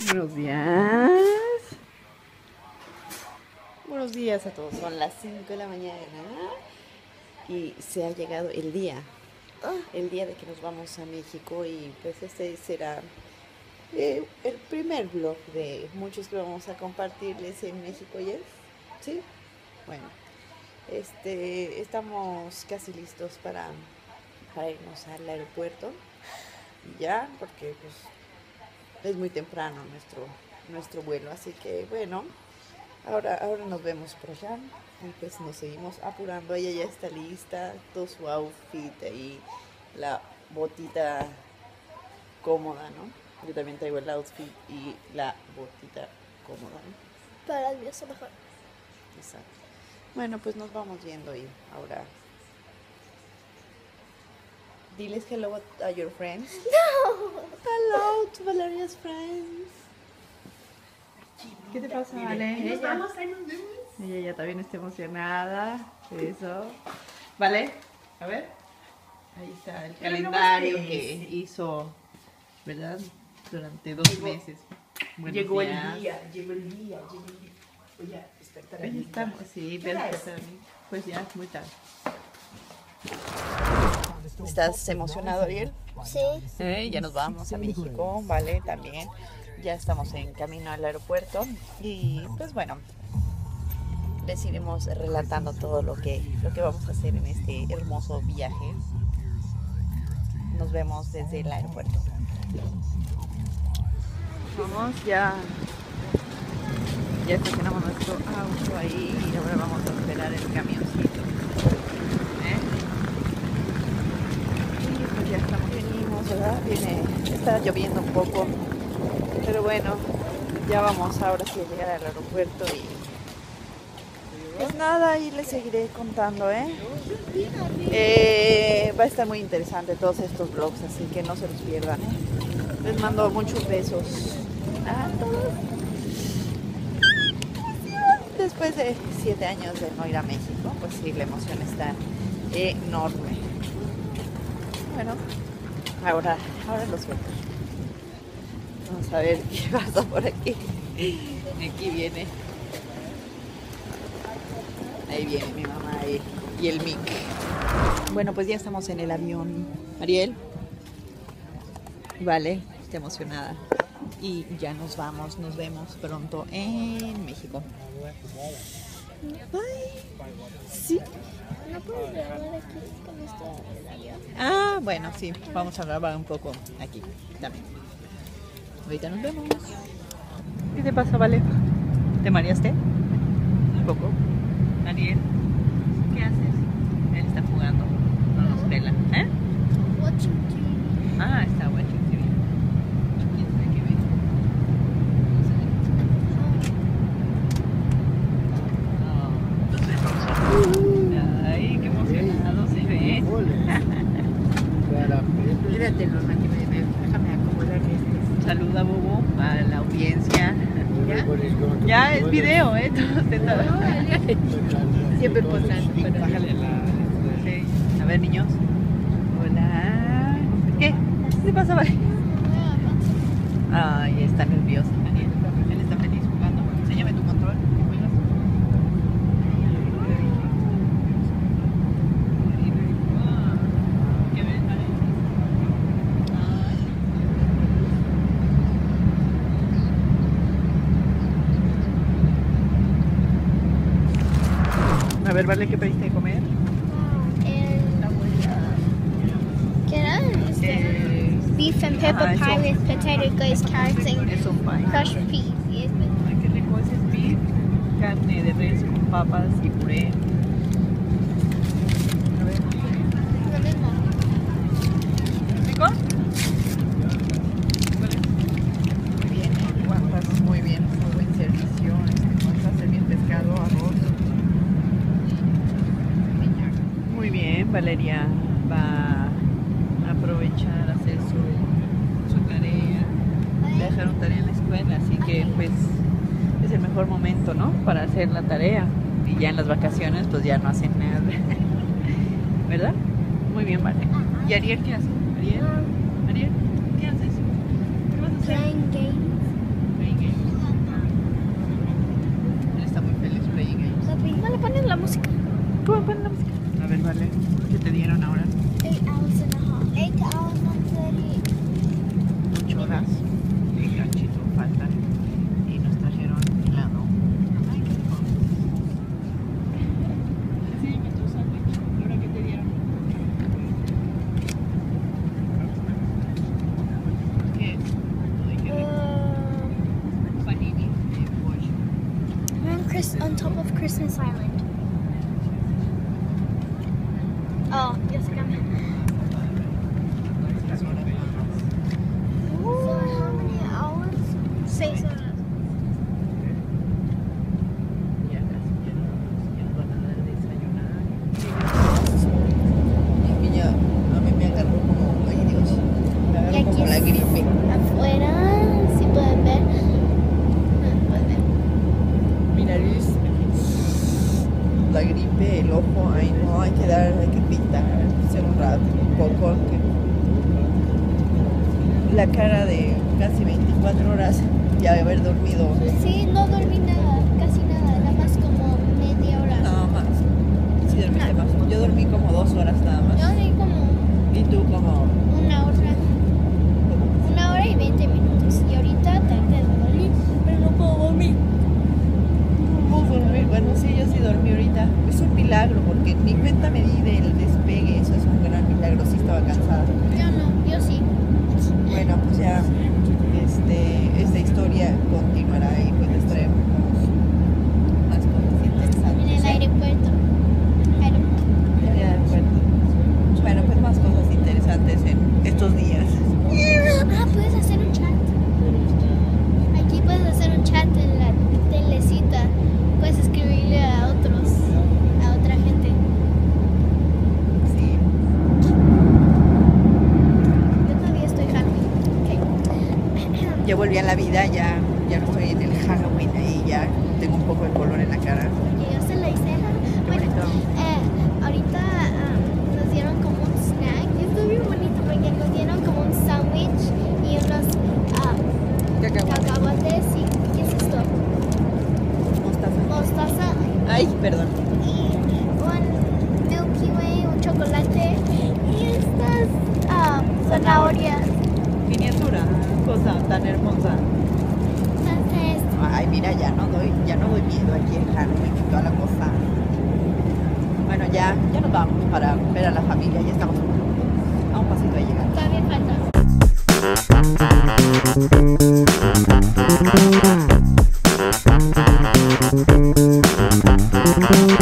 Buenos días. Buenos días a todos. Son las 5 de la mañana y se ha llegado el día de que nos vamos a México, y pues este será el primer vlog de muchos que vamos a compartirles en México. ¿Ya? ¿Sí? Bueno, estamos casi listos para irnos al aeropuerto ya, porque pues es muy temprano nuestro vuelo, así que bueno, ahora nos vemos por allá y pues nos seguimos apurando. Ella ya está lista, todo su outfit ahí, la botita cómoda, ¿no? Yo también traigo el outfit y la botita cómoda, ¿no? Para el mío está mejor. Exacto. Bueno, pues nos vamos viendo y ahora diles hello a your friends. No. Hello to Valeria's friends. ¿Qué te pasa, Vale? Ella ya también está emocionada. Eso. ¿Vale? A ver. Ahí está el calendario que hizo, ¿verdad? Durante 2 meses. Llegó el día. Oye, despertar a Ahí mí. estamos, sí, perfecto. Pues ya es muy tarde. ¿Estás emocionado, Ariel? Sí. Ya nos vamos a México, ¿vale? También ya estamos en camino al aeropuerto y pues bueno, les iremos relatando todo lo que vamos a hacer en este hermoso viaje. Nos vemos desde el aeropuerto. Vamos, ya estacionamos nuestro auto ahí y ahora vamos a esperar el camioncito. Y pues ya venimos, ¿verdad? Está lloviendo un poco, pero bueno, ya vamos ahora sí a llegar al aeropuerto y pues nada, ahí les seguiré contando, va a estar muy interesante todos estos vlogs, así que no se los pierdan, Les mando muchos besos a todos. Después de 7 años de no ir a México, pues sí, la emoción está enorme. Bueno, ahora los veo. Vamos a ver qué pasa por aquí. Aquí viene. Ahí viene mi mamá y el Mick. Bueno, pues ya estamos en el avión. Ariel. Vale, está emocionada. Y ya nos vamos, nos vemos pronto en México. Bye. ¿Sí? No puedo grabar aquí con este avión. Ah, bueno, sí, vamos a grabar un poco aquí también. Ahorita nos vemos. ¿Qué te pasa, Vale? ¿Te mareaste? Un poco. Ariel, ¿qué haces? Él está jugando, no nos pela. Watching TV. Ah, está watching TV. ¿Quién sabe qué ve? Ay, qué emocionado se ve. Espérate, Norma, que déjame acomodar este. Saluda, Bobo, a la audiencia. ¿Ya? Ya es video, Siempre posando. Bájale sí. A ver, niños. Hola. ¿Qué? ¿Qué te pasa, Vale? Ay, está nervioso, Daniel. Él está feliz jugando. Enséñame tu control. ¿Juegas? ¿Qué ves, Vale? A ver, Vale, ¿qué pediste de comer? ¿Qué era? Beef and pepper Ajá, pie eso. with potato glazed carrots and Es un pie. crushed peas. Y es Ay, qué rico, ese es beef, carne de res con papas y puré. A ver, lo mismo. ¿rico? Muy bien, aguantas muy bien, muy buen servicio. Vamos a servir pescado, arroz. Muy bien, Valeria va a aprovechar a hacer su tarea. Le dejaron tarea en la escuela, así que pues es el mejor momento, ¿no? Para hacer la tarea. Y ya en las vacaciones pues ya no hacen nada. ¿Verdad? Muy bien, Vale. ¿Y Ariel qué hace? Ariel, ¿qué haces? ¿Qué vas a hacer? Playing games. Christmas Island. Oh, ya se cambia. So how many hours? 6 horas. Ya casi ya nos van a dar desayunar. Y ya, a mí me agarró como, ay Dios, me Y agarró aquí como la es- gripe. Afuera, si pueden ver. Pueden ver. Mi nariz, la gripe, el ojo, ay no, hay que pintar, hacer un rato, un poco. La cara de casi 24 horas ya de haber dormido Sí, no dormí nada, casi nada más como media hora. nada más. Sí, dormiste más. Yo dormí como 2 horas nada Yo más. dormí como Y tú como... 1 hora y 20 minutos. Y ahorita traté de dormir, pero no puedo dormir. ¿Cómo dormir? Bueno, sí, yo sí dormí ahorita. Es un milagro porque ni cuenta me di del despegue. Eso es un gran milagro. Sí estaba cansada. Yo no, yo sí. Bueno, pues ya esta historia continuará y pues les traemos más cosas interesantes. En el aeropuerto. En el aeropuerto. Bueno, pues más cosas interesantes en estos días. Ah, puedes hacer un chat. Aquí puedes hacer un chat en la telecita. Puedes escribirle a otra gente. Sí. Yo todavía estoy happy. Okay. Ya volví a la vida, ya no estoy en el Halloween ahí, ya tengo un poco de color en la cara. Porque yo se la hice. Qué Bueno, bonito. ahorita nos dieron como un snack. Y estuvo bien bonito porque nos dieron como un sándwich y unos cacahuates. ¿Y qué es esto? Mostaza. Mostaza Ay, perdón. y un Milky Way, un chocolate y estas zanahorias. Miniatura, cosa tan hermosa. Entonces, Ay, mira, ya no doy miedo aquí en Halloween y toda la cosa. Bueno, ya nos vamos para ver a la familia, ya estamos a un pasito de llegar. todavía falta.